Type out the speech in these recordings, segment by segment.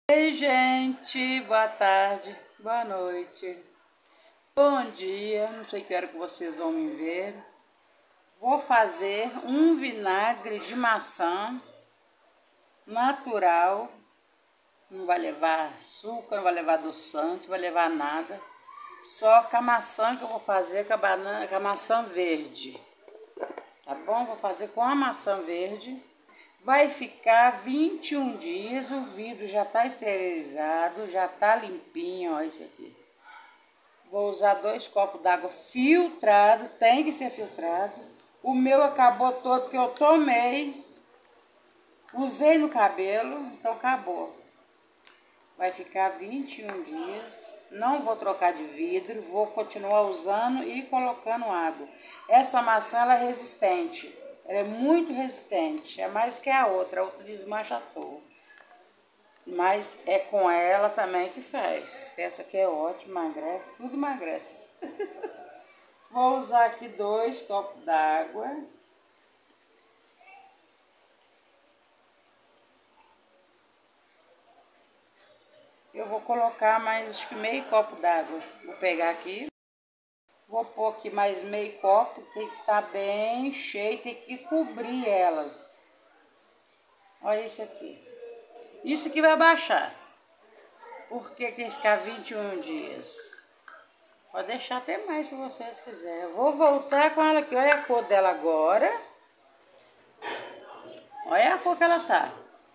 Ei, gente, boa tarde, boa noite, bom dia, não sei que hora que vocês vão me ver. Vou fazer um vinagre de maçã natural, não vai levar açúcar, não vai levar adoçante, não vai levar nada. Só com a maçã que eu vou fazer, com a maçã verde, tá bom? Vou fazer com a maçã verde. Vai ficar 21 dias, o vidro já tá esterilizado, já tá limpinho, ó, esse aqui. Vou usar 2 copos d'água filtrado, tem que ser filtrado. O meu acabou todo porque eu tomei, usei no cabelo, então acabou. Vai ficar 21 dias, não vou trocar de vidro, vou continuar usando e colocando água. Essa maçã ela é resistente, ela é muito resistente, é mais que a outra desmancha à toa. Mas é com ela também que faz. Essa aqui é ótima, emagrece, tudo emagrece. Vou usar aqui 2 copos d'água. Eu vou colocar mais, acho que meio copo d'água. Vou pegar aqui. Vou pôr aqui mais meio copo. Tem que estar bem cheio, tem que cobrir elas. Olha isso aqui. Isso aqui vai baixar. Porque tem que ficar 21 dias. Pode deixar até mais se vocês quiserem. Eu vou voltar com ela aqui. Olha a cor dela agora. Olha a cor que ela tá.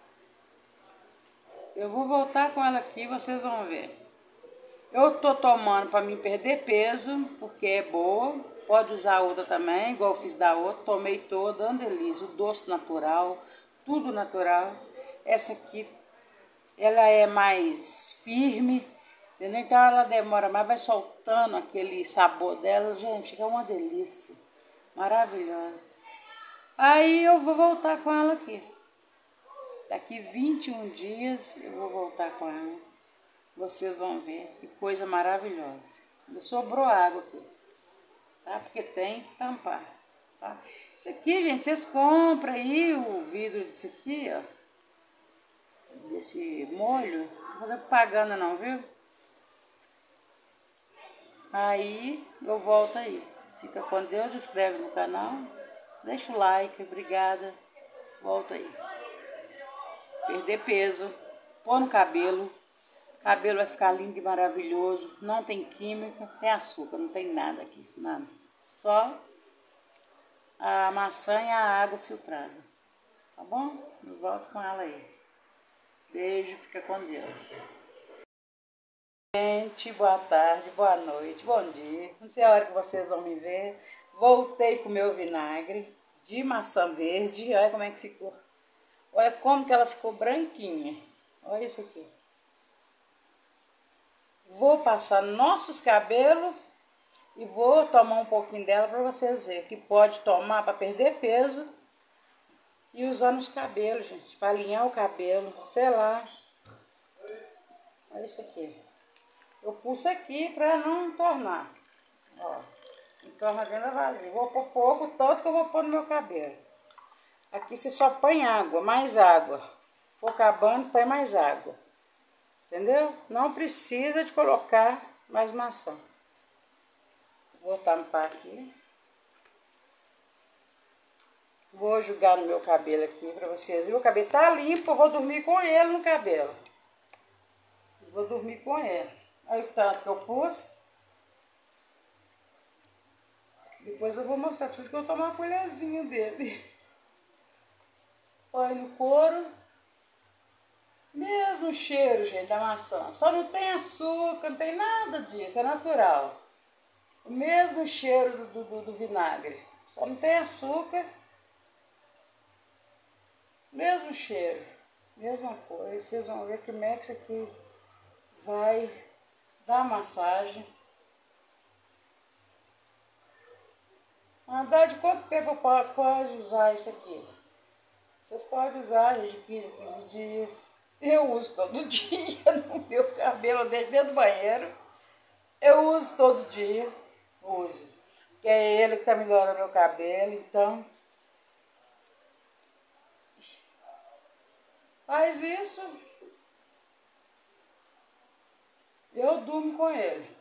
Eu vou voltar com ela aqui, vocês vão ver. Eu tô tomando para mim perder peso, porque é boa. Pode usar outra também, igual eu fiz da outra. Tomei toda, Andelise, o doce natural, tudo natural. Essa aqui, ela é mais firme, entendeu? Então ela demora mais, vai soltando aquele sabor dela. Gente, é uma delícia, maravilhosa. Aí eu vou voltar com ela aqui. Daqui 21 dias eu vou voltar com ela. Vocês vão ver que coisa maravilhosa. Sobrou água aqui, tá? Porque tem que tampar, tá? Isso aqui, gente, vocês compram aí o vidro disso aqui, ó. Desse molho. Não vou fazer propaganda não, viu? Aí eu volto aí. Fica com Deus, inscreve no canal. Deixa o like, obrigada. Volta aí. Perder peso, pôr no cabelo. O cabelo vai ficar lindo e maravilhoso. Não tem química, tem açúcar, não tem nada aqui, nada. Só a maçã e a água filtrada. Tá bom? Eu volto com ela aí. Beijo, fica com Deus. Gente, boa tarde, boa noite, bom dia. Não sei a hora que vocês vão me ver. Voltei com o meu vinagre de maçã verde. Olha como é que ficou. Olha como que ela ficou branquinha. Olha isso aqui. Vou passar nossos cabelos e vou tomar um pouquinho dela para vocês verem que pode tomar para perder peso e usar nos cabelos, gente, para alinhar o cabelo, sei lá. Olha isso aqui. Eu pulso aqui para não entornar. Ó, entorna dentro da vasilha. Vou pôr pouco, tanto que eu vou pôr no meu cabelo. Aqui você só põe água, mais água. For acabando, põe mais água. Entendeu? Não precisa de colocar mais maçã. Vou tampar aqui. Vou jogar no meu cabelo aqui pra vocês. Meu cabelo tá limpo, eu vou dormir com ele no cabelo. Vou dormir com ele. Olha o tanto que eu pus. Depois eu vou mostrar pra vocês que eu vou tomar uma colherzinha dele. Olha no couro. Mesmo cheiro, gente, da maçã. Só não tem açúcar, não tem nada disso, é natural. O mesmo cheiro do vinagre. Só não tem açúcar. Mesmo cheiro. Mesma coisa. Vocês vão ver que Max aqui vai dar massagem. Andar de quanto tempo pode usar isso aqui? Vocês podem usar de 15 em 15 dias. Eu uso todo dia no meu cabelo, dentro do banheiro. Eu uso todo dia. Uso. Que é ele que tá melhorando meu cabelo, então. Faz isso. eu durmo com ele.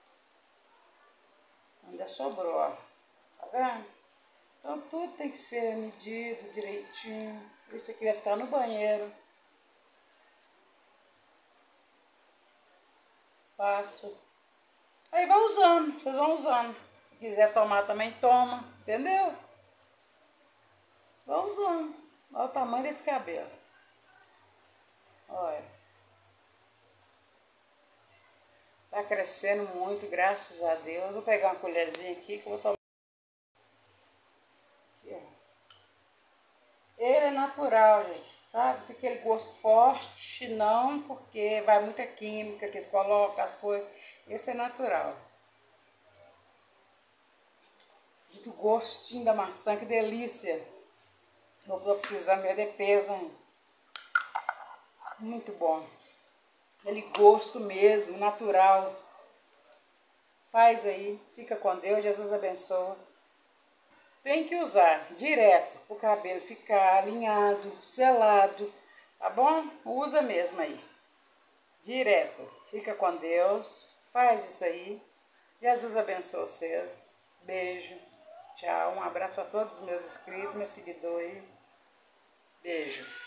Ainda sobrou, ó. Tá vendo? Então tudo tem que ser medido direitinho. Isso aqui vai ficar no banheiro. Passo. Aí vai usando, vocês vão usando. Se quiser tomar também toma, entendeu? Vai usando. Olha o tamanho desse cabelo. Olha. Tá crescendo muito, graças a Deus. Vou pegar uma colherzinha aqui que eu vou tomar. Aqui, ó. Ele é natural, gente, sabe? Fica aquele gosto forte, não, porque vai muita química que eles colocam, as coisas. Esse é natural. O gostinho da maçã, que delícia. Eu tô precisando perder peso, hein? Muito bom. Aquele gosto mesmo, natural. Faz aí, fica com Deus, Jesus abençoa. Tem que usar direto o cabelo ficar alinhado, selado, tá bom? Usa mesmo aí. Direto. Fica com Deus. Faz isso aí. Jesus abençoe vocês. Beijo. Tchau. Um abraço a todos os meus inscritos, meus seguidores. Beijo.